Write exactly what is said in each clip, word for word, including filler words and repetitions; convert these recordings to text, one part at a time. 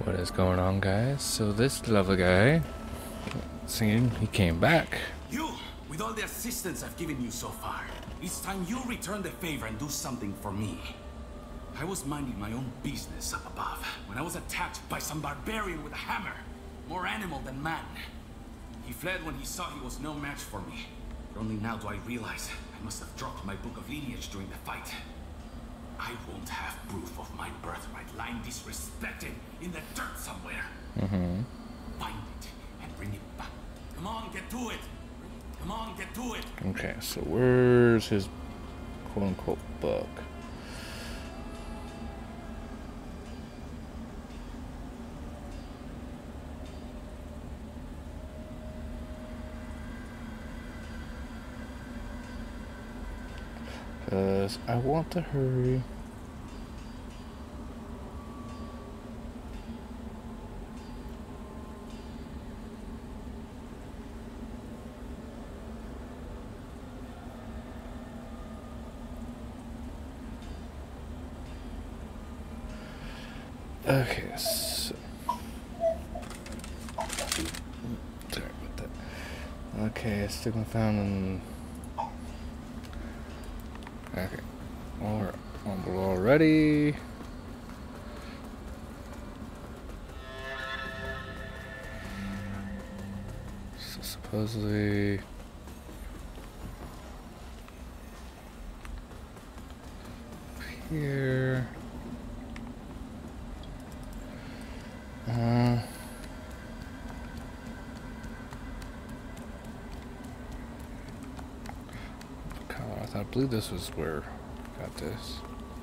What is going on, guys? So this lovely guy singing, he came back. You, with all the assistance I've given you so far, it's time you return the favor and do something for me. I was minding my own business up above when I was attacked by some barbarian with a hammer, more animal than man. He fled when he saw he was no match for me. But only now do I realize I must have dropped my book of lineage during the fight. I won't have proof of my birthright lying disrespected in the dirt somewhere. Mm-hmm. Find it and bring it back. Come on, get to it. Come on, get to it. Okay, so where's his quote-unquote book? Because I want to hurry. Okay, so sorry about that. Okay, stigma found in. Okay, well, we're on below already. So supposedly. Here. Uh, color. I thought I believe this was where I got this.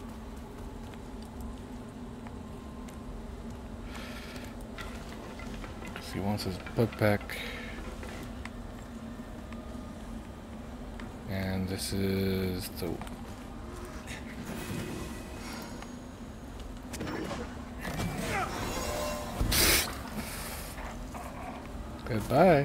Cause he wants his book back, and this is the. Goodbye.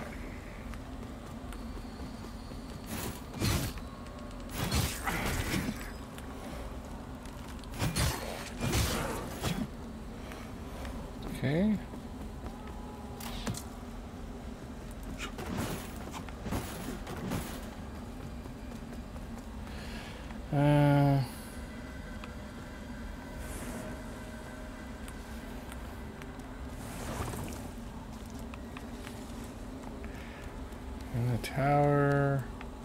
Okay. Uh In the tower.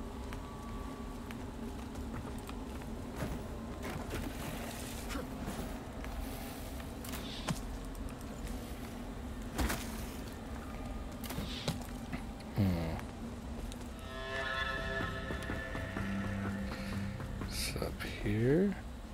Hmm. It's up here.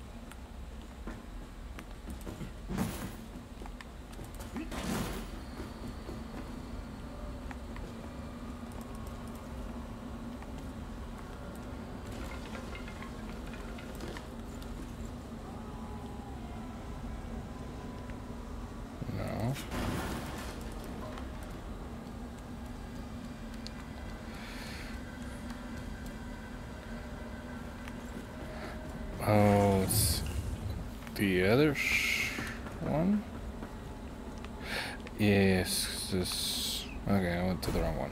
Oh, it's the other sh one? Yes, this. Okay, I went to the wrong one.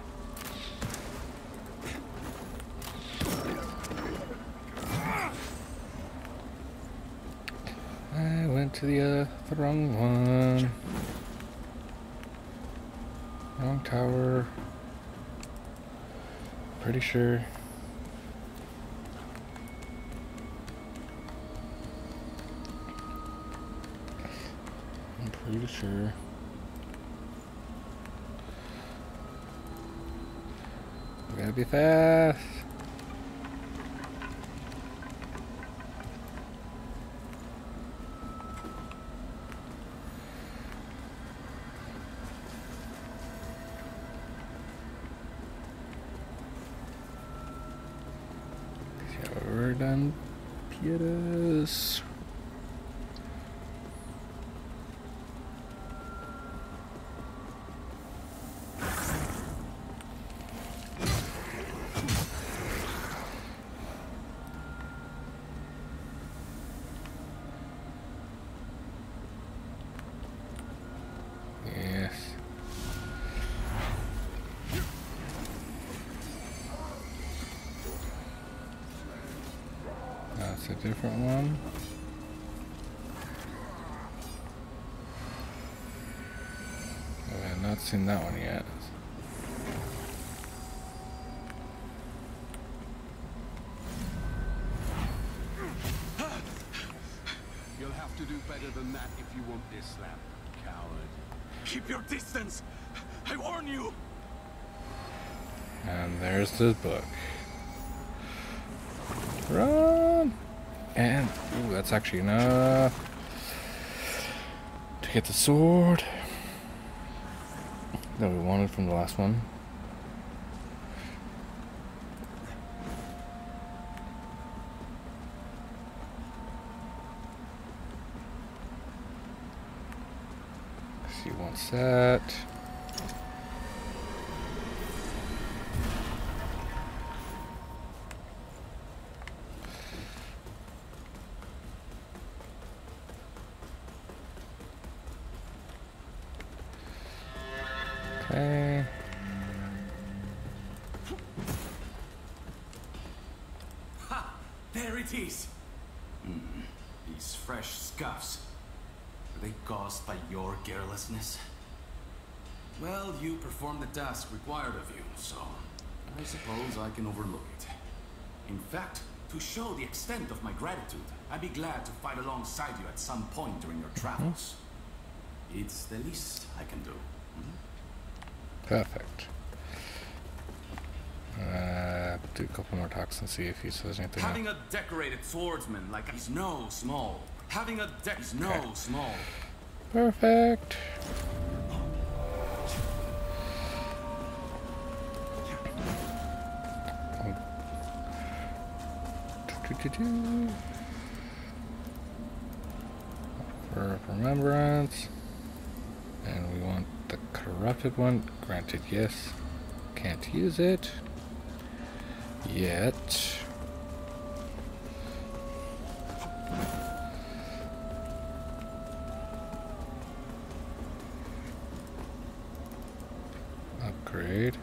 I went to the, uh, the wrong one. Wrong tower. Pretty sure. I'm pretty sure. We gotta be fast. We're done. Piedras. different one. I have not seen that one yet. You'll have to do better than that if you want this slap, coward. Keep your distance! I warn you! And there's the book. Run! And, ooh, that's actually enough to get the sword that we wanted from the last one. She wants that. Okay. Ha! There it is! Mm, these fresh scuffs. Were they caused by your carelessness? Well, you performed the task required of you, so I suppose I can overlook it. In fact, to show the extent of my gratitude, I'd be glad to fight alongside you at some point during your travels. It's the least I can do. Hmm? Perfect. Uh, do a couple more talks and see if he says anything. Having a decorated swordsman like he's no small. Having a deck is no Okay. small. Perfect. For remembrance. And we want the corrupted one. Granted, yes. Can't use it yet. Upgrade.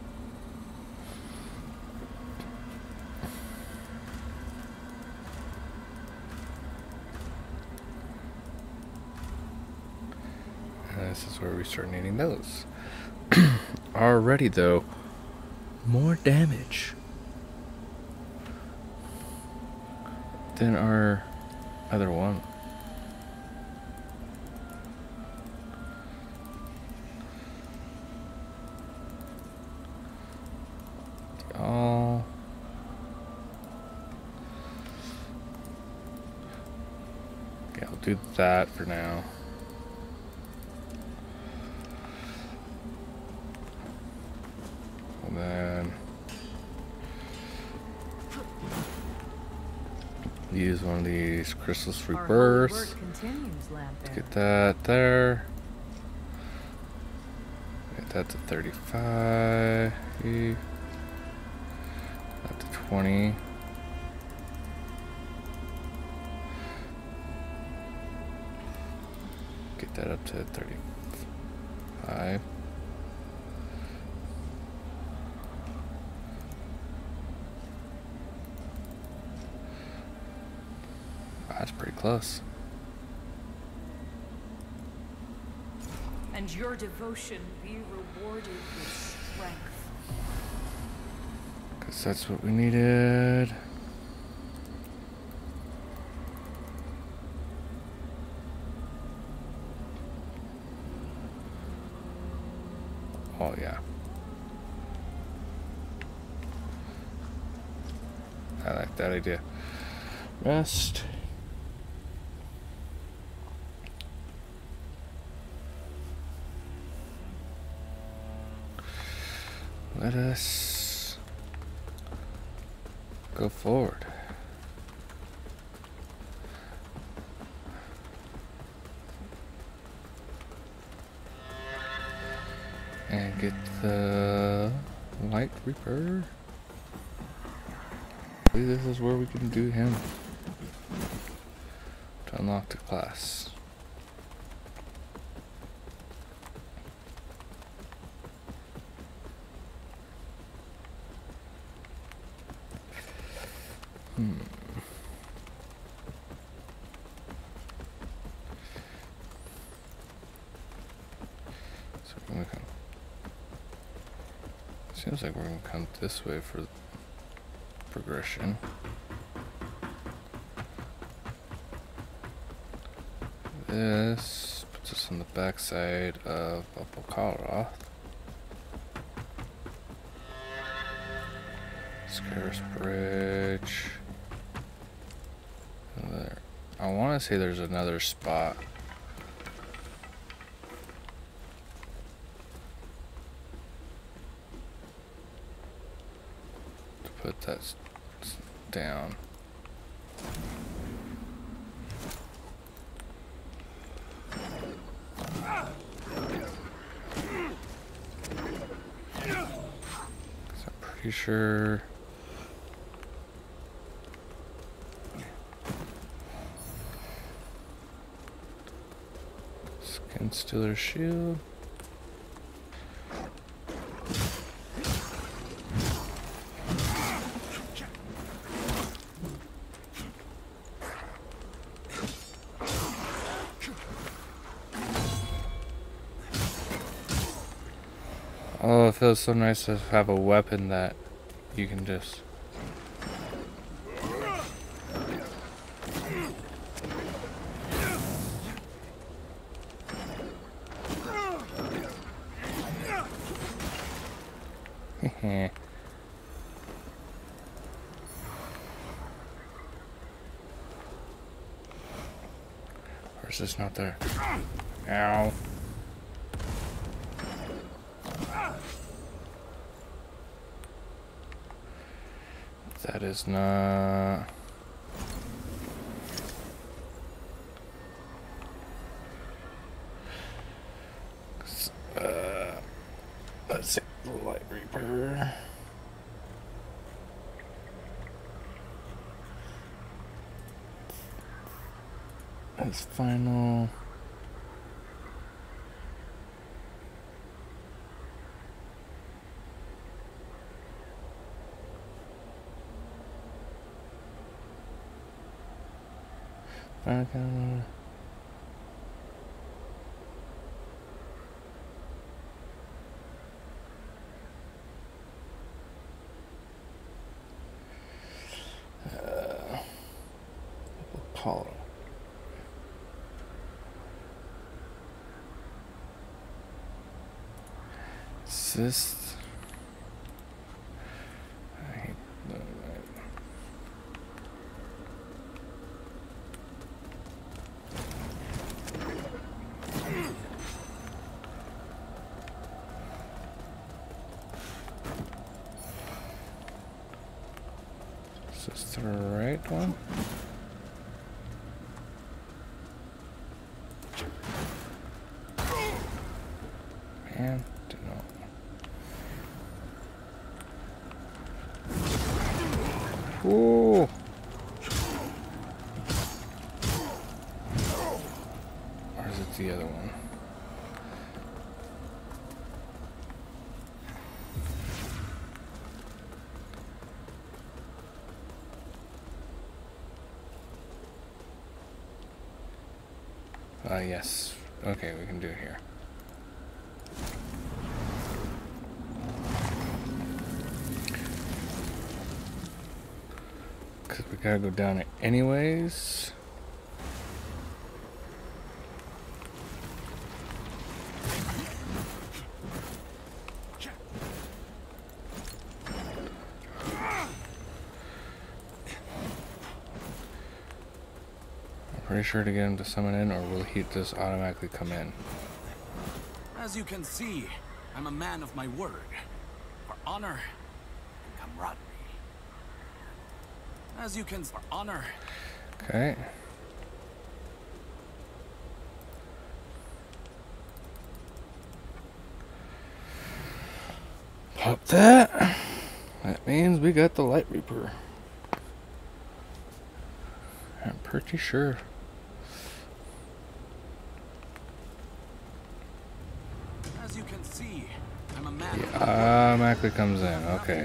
And this is where we start needing those. Already though, more damage than our other one. All yeah, I'll do that for now. And then use one of these crystals for Our holy burst. work continues, Lamp Get that there. Get that to thirty-five. That to twenty. Get that up to thirty-five. That's pretty close. And your devotion be rewarded with strength. Because that's what we needed. Oh, yeah. I like that idea. Rest. Let us go forward. And get the Light Reaper. I believe this is where we can do him to unlock the class. Hmm. So we're gonna come. Seems like we're gonna come this way for progression. This puts us on the backside of Apokara. Scarce Bridge. There. I want to say there's another spot. To put that s- s- down. Pretty sure Skin Stealer Shield. Oh, it feels so nice to have a weapon that you can just... Heh. Or is this not there? Ow. That is not... Uh, let's see. The Light Reaper. That's final. Final camera. Uh, Apollo. Is this? I hate that. Is this the right one? Man, don't know. Ooh. Or is it the other one? Uh, yes. Okay, we can do it here. Because we gotta go down it anyways. Pretty sure to get him to summon in, or will he just automatically come in? As you can see, I'm a man of my word. For honor and camaraderie. As you can, for honor. Okay. Pop that. That means we got the Light Reaper. I'm pretty sure. As you can see, I'm a man. He automatically comes in. Okay.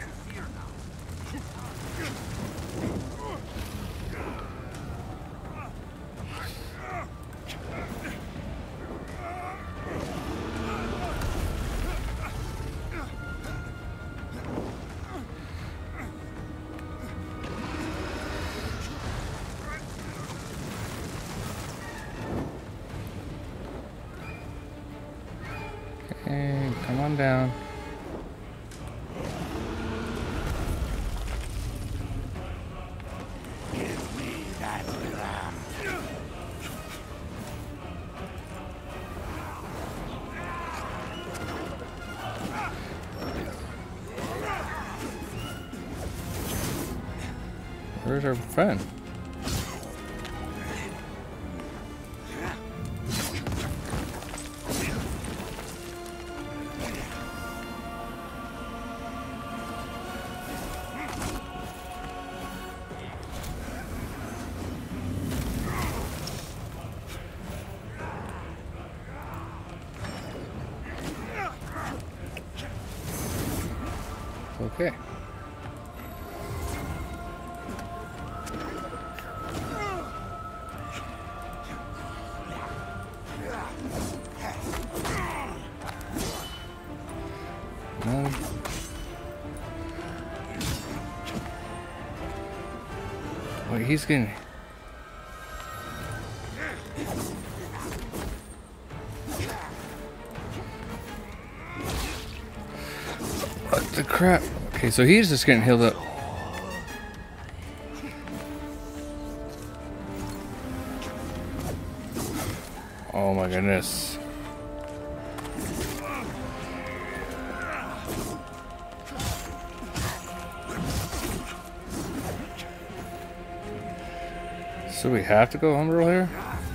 Okay, come on down. Give me that lamp. Where's our friend? Okay. No. Wait, he's getting... What the crap? Okay, so he's just getting healed up. Oh my goodness. So we have to go Umbral here?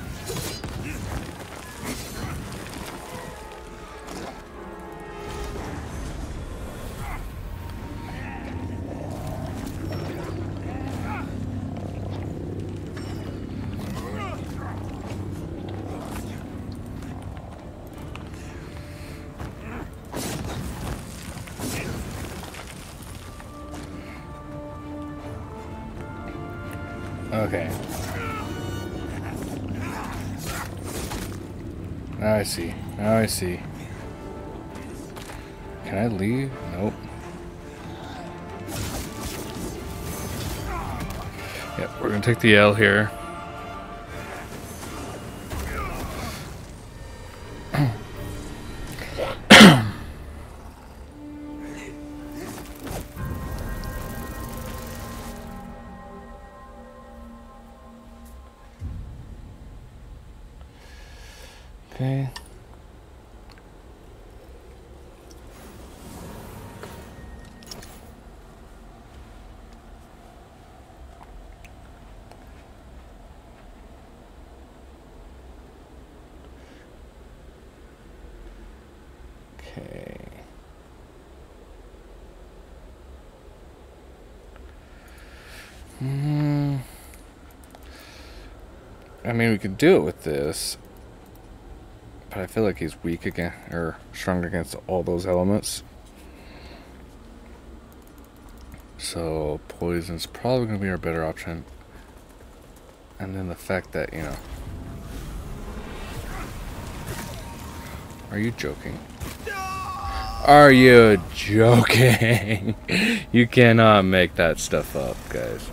Okay. Now I see. Now I see. Can I leave? Nope. Yep, we're gonna take the L here. Okay. Okay. Hmm. I mean, we could do it with this. But I feel like he's weak again, or strong against all those elements. So poison's probably going to be our better option. And then the fact that, you know... Are you joking? Are you joking? You cannot make that stuff up, guys.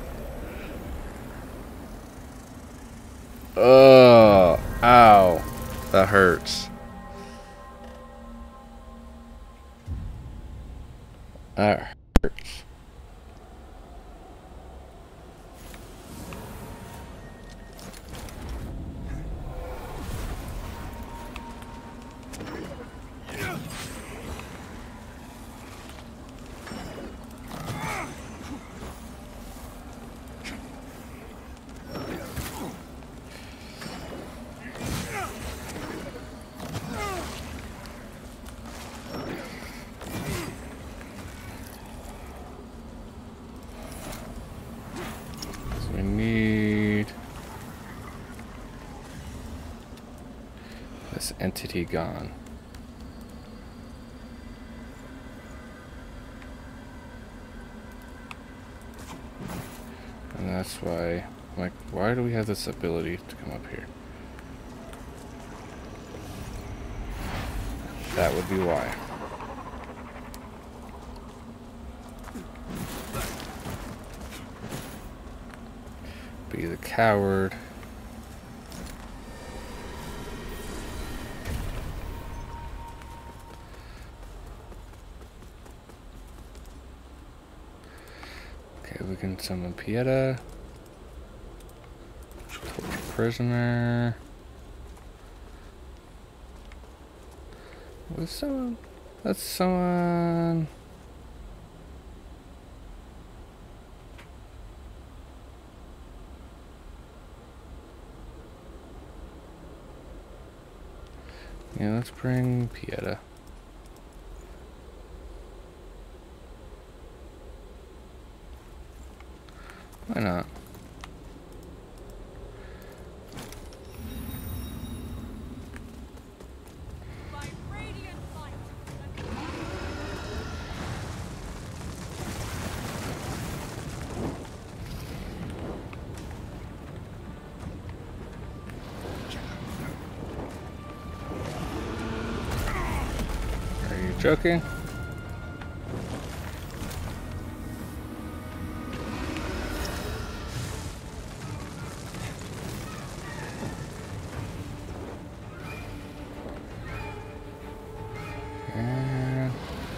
Oh, ow. That hurts. That hurts. We need this entity gone. And that's why, like, why do we have this ability to come up here? That would be why. Be the coward. we can summon Pieta. Torture prisoner. Let's summon. Let's summon. Yeah, let's bring Pieta. Why not? By radiant light. Are you joking? And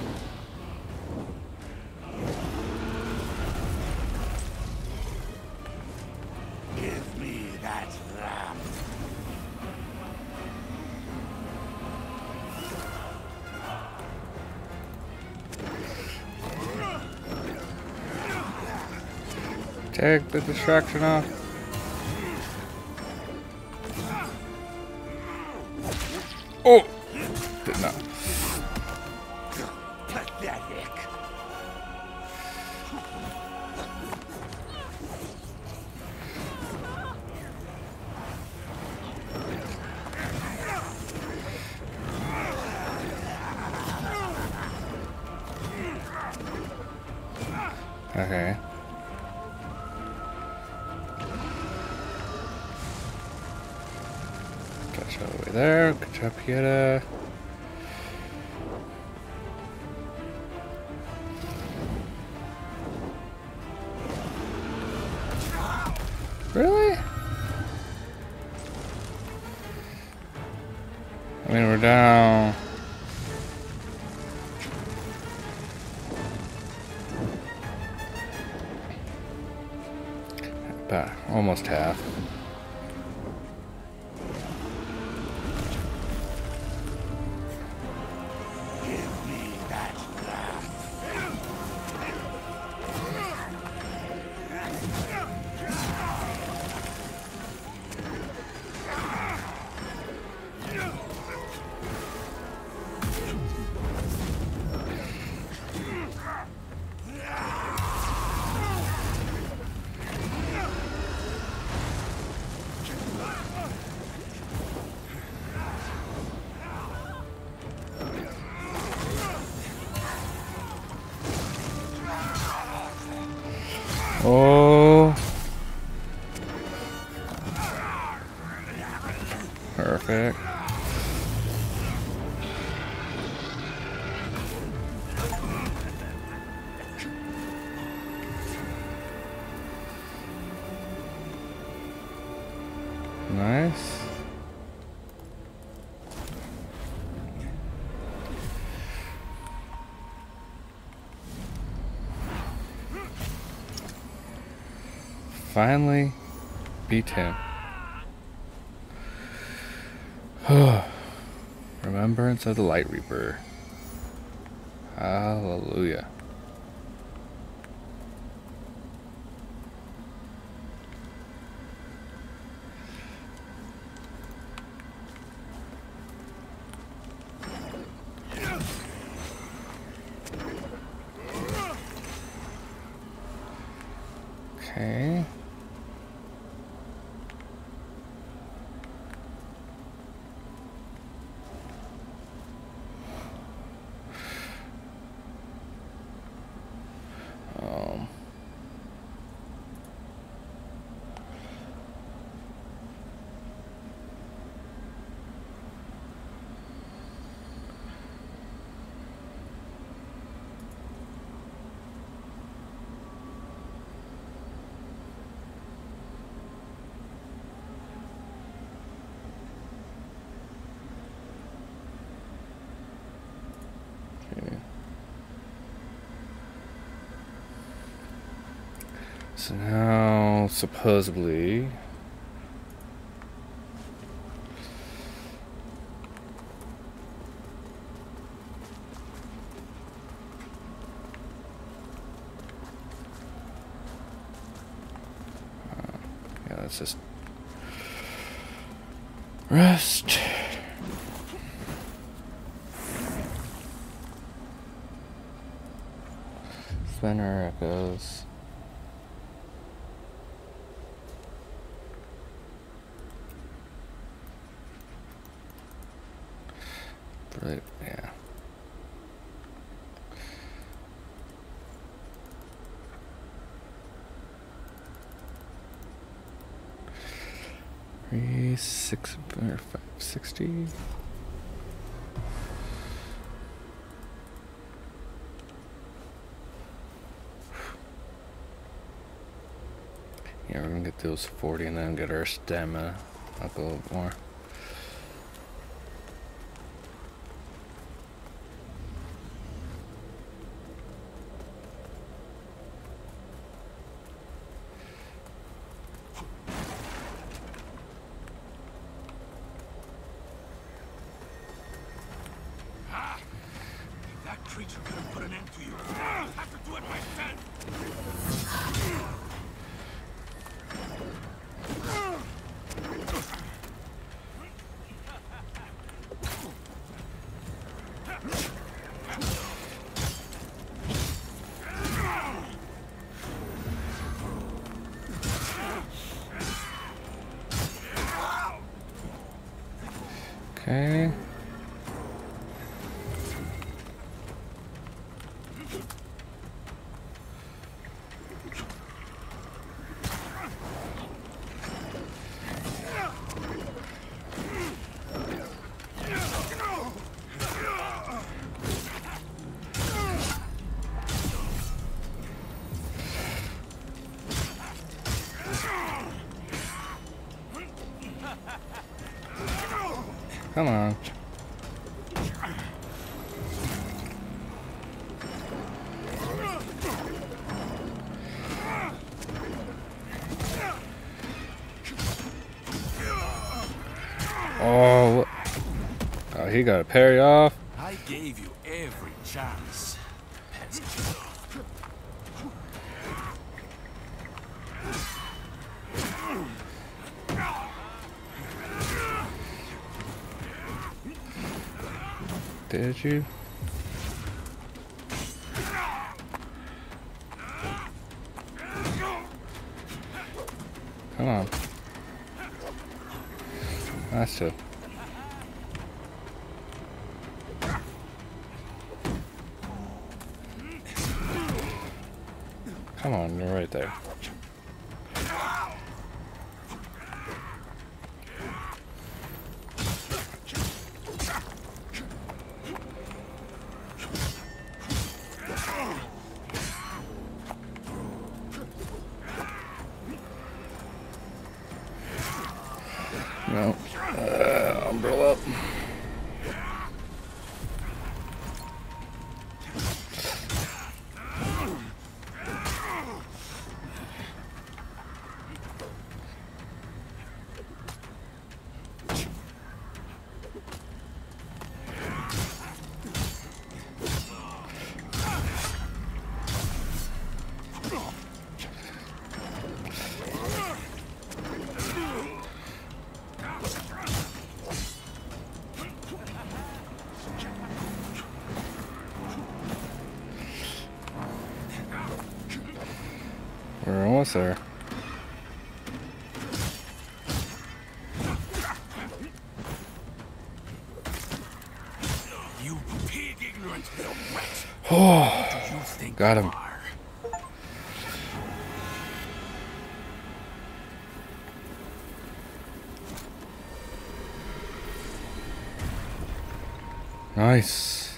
Give me that lamp. take the distraction off. Oh! Did not. Pathetic. Okay. Catch all the way there. Good job, Pieta. Really? I mean, we're down. About almost half. Give me that lamp. Oh. Perfect. Nice. Finally beat him. Remembrance of the Light Reaper. Hallelujah. Okay. Um. Okay. So now, supposedly... Uh, yeah, let's just... rest. Spinner echoes. Right, yeah. Three, six, or five, sixty. Yeah, we're gonna get those forty and then get our stamina up a little more. That creature could have put an end to you. I have to do it myself. Okay. Come on. Oh, what? Oh, he got a parry off. I gave you every chance. Pesky. Did you? Come on. That's it. Come on, you're right there. No. Uh, umbrella up. We're almost there. You pig ignorant little wretch. Oh, Who do you think got you him. are? Nice.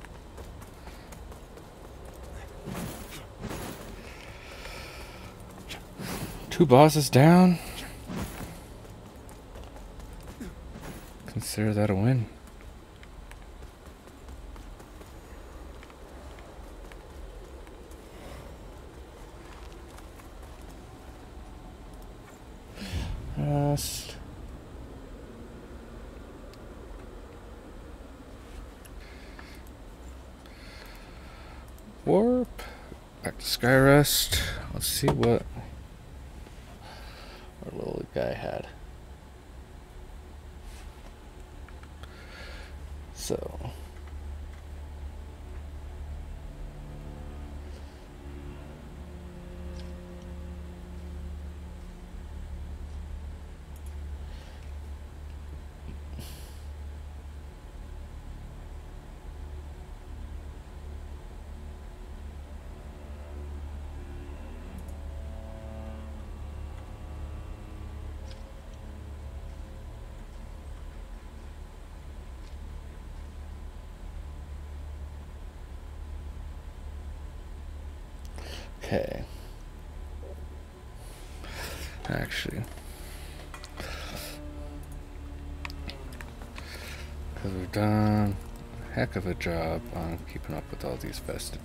Two bosses down. Consider that a win. warp back to Skyrest. Let's see what our little guy had. So okay. Actually, because we've done a heck of a job on keeping up with all these vested.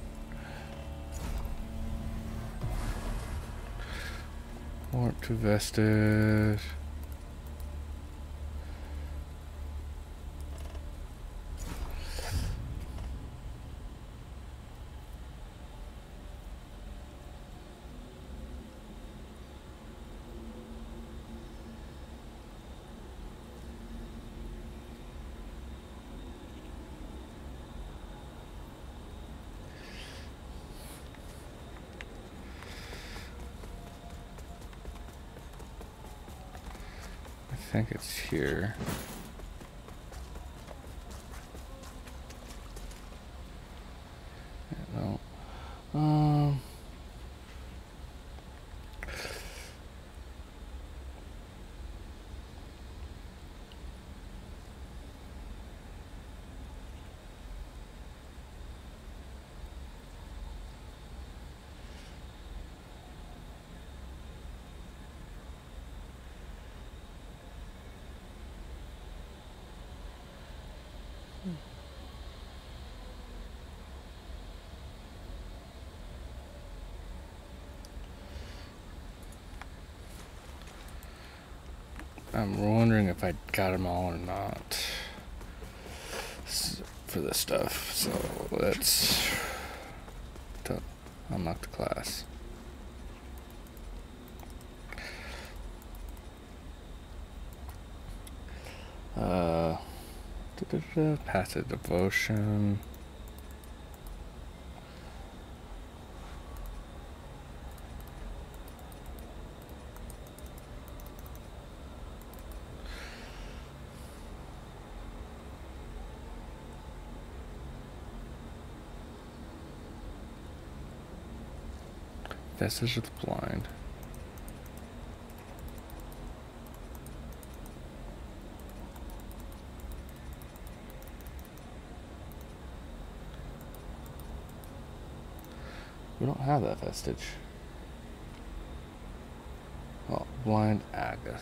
Warp to vested. I think it's here. No. Um. I'm wondering if I got them all or not for this stuff. So let's unlock the class. Uh, da, da, da, passive devotion. Vestige of the Blind. We don't have that vestige. Oh, Blind Aga.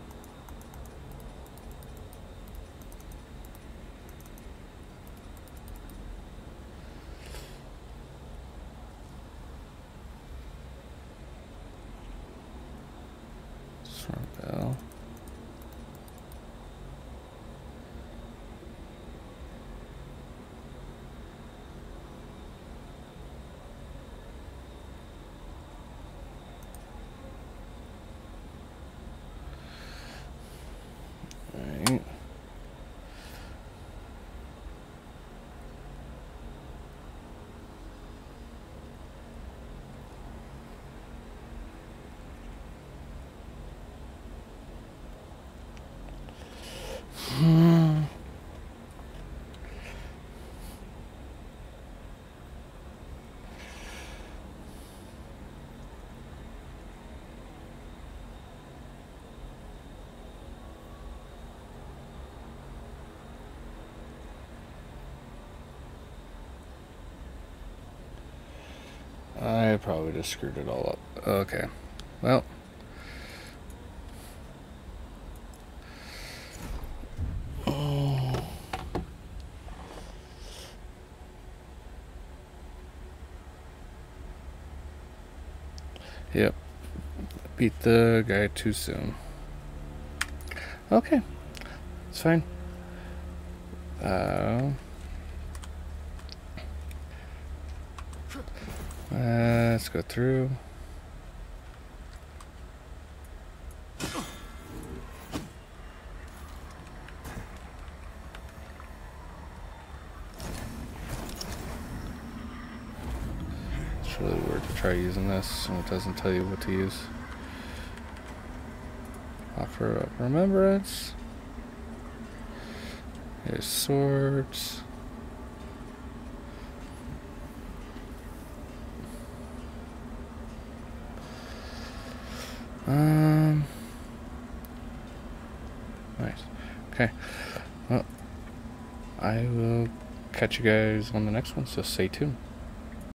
Bell. Right. Hmm. I probably just screwed it all up. Okay. Well. Yep. Beat the guy too soon. Okay. It's fine. Uh, Let's go through. It's really weird to try using this and it doesn't tell you what to use. Offer up remembrance. Here's swords. Um. Nice. Okay. Well, I will catch you guys on the next one, so stay tuned.